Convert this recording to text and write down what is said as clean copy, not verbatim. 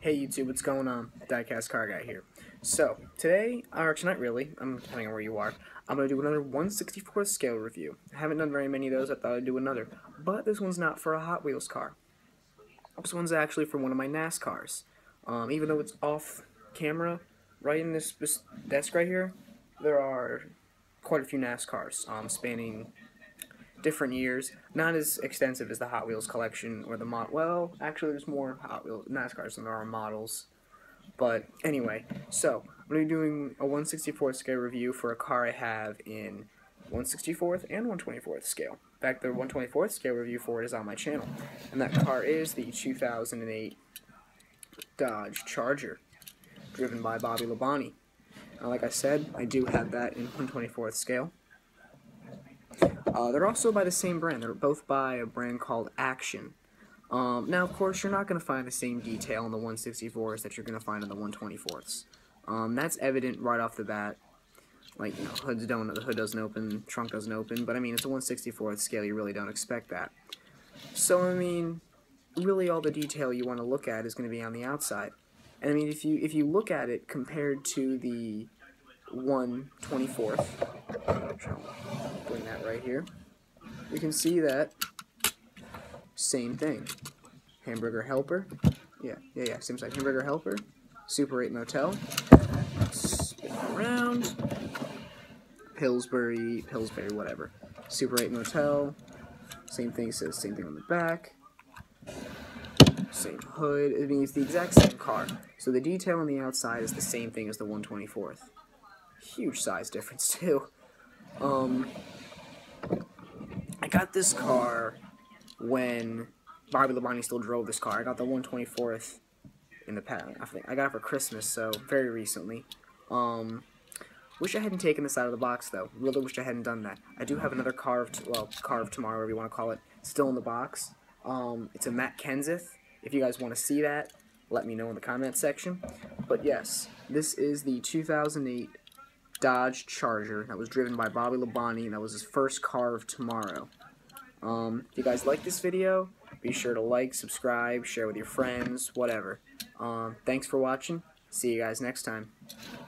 Hey YouTube, what's going on? Diecast Car Guy here. So, today, or actually not really, depending on where you are, I'm going to do another 1/64th scale review. I haven't done very many of those, I thought I'd do another. But this one's not for a Hot Wheels car. This one's actually for one of my NASCARs. Even though it's off camera, right in this desk right here, there are quite a few NASCARs, spanning different years, not as extensive as the Hot Wheels collection or the well, actually there's more Hot Wheels NASCARs than there are models. But anyway, so I'm going to be doing a 1/64th scale review for a car I have in 1/64th and 1/24th scale. In fact, the 1/24th scale review for it is on my channel, and that car is the 2008 Dodge Charger, driven by Bobby Labonte. Like I said, I do have that in 1/24th scale. They're also by the same brand. They're both by a brand called Action. Now, of course, you're not going to find the same detail in the 1/64s that you're going to find in the 1/24ths. That's evident right off the bat. Like, you know, the hood doesn't open, trunk doesn't open, but I mean, it's a 1/64th scale, you really don't expect that. So, I mean, really all the detail you want to look at is going to be on the outside. And I mean, if you look at it compared to the 1/24th, doing that right here, you can see that same thing. Hamburger helper, yeah, same side. Hamburger helper, Super 8 motel, spin around, Pillsbury, whatever. Super 8 motel, same thing, says same thing on the back, same hood. I mean, it's the exact same car. So the detail on the outside is the same thing as the 1/24th. Huge size difference too. I got this car when Bobby Labonte still drove this car. I got the 1/24th in the past. I got it for Christmas, so very recently. Wish I hadn't taken this out of the box, though. Really wish I hadn't done that. I do have another car of tomorrow, whatever you want to call it, still in the box. It's a Matt Kenseth. If you guys want to see that, let me know in the comment section. But yes, this is the 2008 Dodge Charger that was driven by Bobby Labonte, and that was his first car of tomorrow. If you guys like this video, be sure to like, subscribe, share with your friends, whatever. Thanks for watching. See you guys next time.